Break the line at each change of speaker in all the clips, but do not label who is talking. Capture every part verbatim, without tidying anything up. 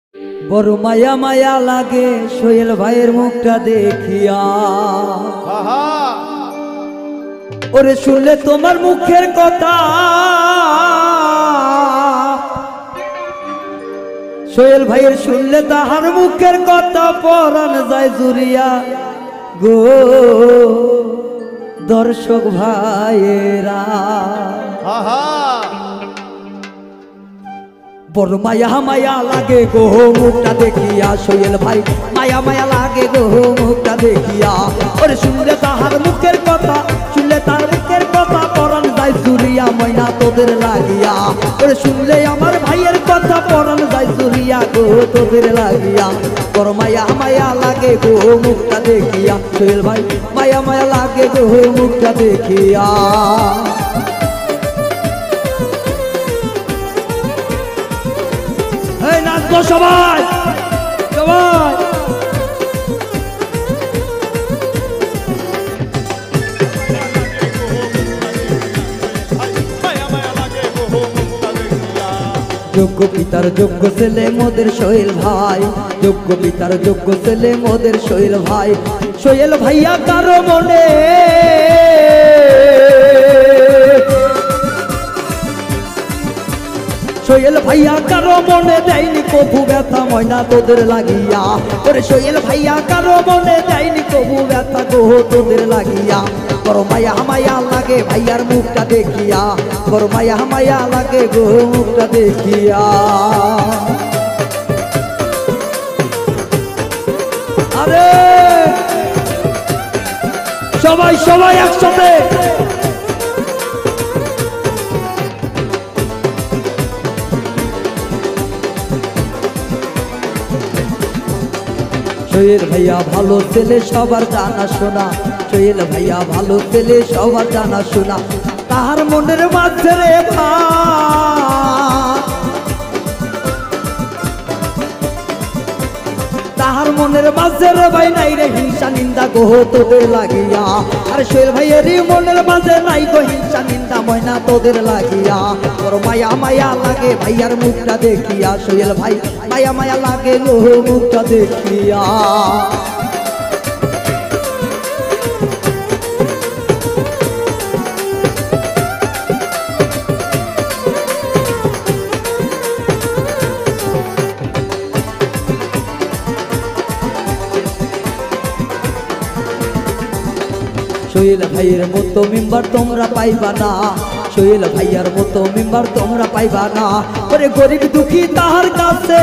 বড় মায়া মায়া লাগে সোহেল ভাইয়ের মুখটা দেখিয়া। ওরে শুনলে তোমার মুখের কথা, সোহেল ভাইয়ের শুনলে তাহার মুখের কথা পরাণ যায় জুরিয়া গো দর্শক ভাইয়েরা। বড় মায়া মায়া লাগে গো মুখটা দেখিয়া সোহেল ভাই, মায়া মায়া লাগে গো মুখটা দেখিয়া। ওরে শুনলে তাহার মুখের কথা, শুনলে তার মুখের কথা পরাণ যায় জুরিয়া ময়না তোদের লাগিয়া। ওরে শুনলে আমার ভাইয়ের কথা পরাণ যায় জুরিয়া গো তোদের লাগিয়া। বড় মায়া মায়া লাগে গো মুখটা দেখিয়া সোহেল ভাই, মায়া মায়া লাগে গো মুখটা দেখিয়া। এই নাচবো সবাই সবাই। যোগ্য পিতার যোগ্য ছেলে মোদের সোহেল ভাই, যোগ্য পিতার যোগ্য ছেলে মোদের সোহেল ভাই। সোহেল ভাইয়া কারো মনে সোহেল ভাইয়া কারো মনে দেয়নি কবু ব্যথা ময়না তোদের লাগিয়া। ওরে সোহেল ভাইয়া কারো মনে দেয়নি কবু ব্যথা গো তোদের লাগিয়া। বড় মায়া মায়া লাগে ভাইয়ার মুখটা দেখিয়া, বড় মায়া মায়া লাগে গো মুখটা দেখিয়া। আরে সবাই সবাই একসাথে। সোহেল ভাইয়া ভালো ছেলে সবার জানা শোনা, সোহেল ভাইয়া ভালো ছেলে সবার জানা শোনা। তাহার মনের মাঝে রে ভাই, তাহার মনের মাঝে রে ভাই নাই রে হিংসা নিন্দা গো তোদের লাগিয়া। আর সোহেল ভাইয়ের মনের মাঝে নাই গো হিংসা নিন্দা ময়না তোদের লাগিয়া। বড় মায়া মায়া লাগে ভাইয়ার মুখটা দেখিয়া সোহেল ভাই, মায়া মায়া লাগে গো মুখটা দেখিয়া। সোহেল ভাইয়ের মতো মেম্বার তোমরা পাইবা না, সোহেল ভাইয়ার মতো মেম্বার তোমরা পাইবা না। ওরে গরিব দুঃখী তাহার কাছে,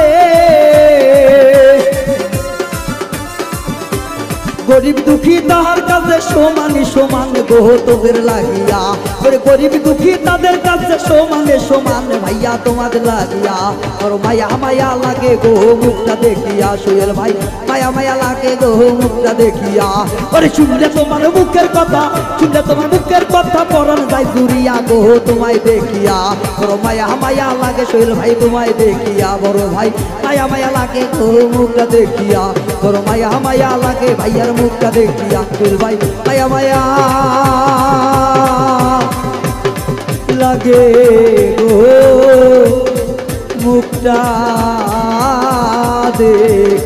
গরিব দুঃখী তাহার কাছে সমানে সমান গো তোদের লাগিয়া। ওরে গরিব দুঃখী তাদের কাছে সমানে সমান ভাইয়া তোমাদের লাগিয়া। ওর মায়া মায়া লাগে গো মুখটা দেখিয়া সোহেল ভাই, মায়া মায়া লাগে গো মুখটা দেখিয়া। ওরে শুনলে তোমার মুখের কথা, শুনলে তোমার মুখের কথা পরাণ যায় জুরিয়া গো তোমায় দেখিয়া। ওর মায়া মায়া লাগে সোহেল ভাই তোমায় দেখিয়া। বড় ভাই মায়া মায়া লাগে গো মুখটা দেখিয়া, বড় মায়া মায়া লাগে ভাইয়ার মুখটা দেখিয়া সোহেল ভাই, মায়া মায়া লাগে গো মুখটা দেখ।